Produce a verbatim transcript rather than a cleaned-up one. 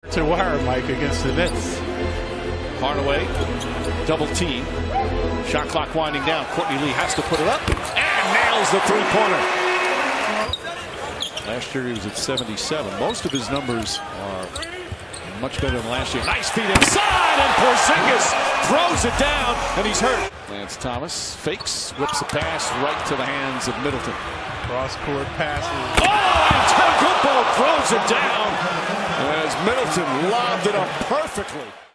To wire, Mike, against the Knicks. Hardaway, double team. Shot clock winding down. Courtney Lee has to put it up and nails the three-pointer. Last year he was at seventy-seven. Most of his numbers are much better than last year. Nice feed inside, and Porzingis throws it down, and he's hurt. Lance Thomas fakes, whips a pass right to the hands of Middleton. Cross-court passes. Oh, and Tecumbo throws it down as Middleton lobbed it up perfectly.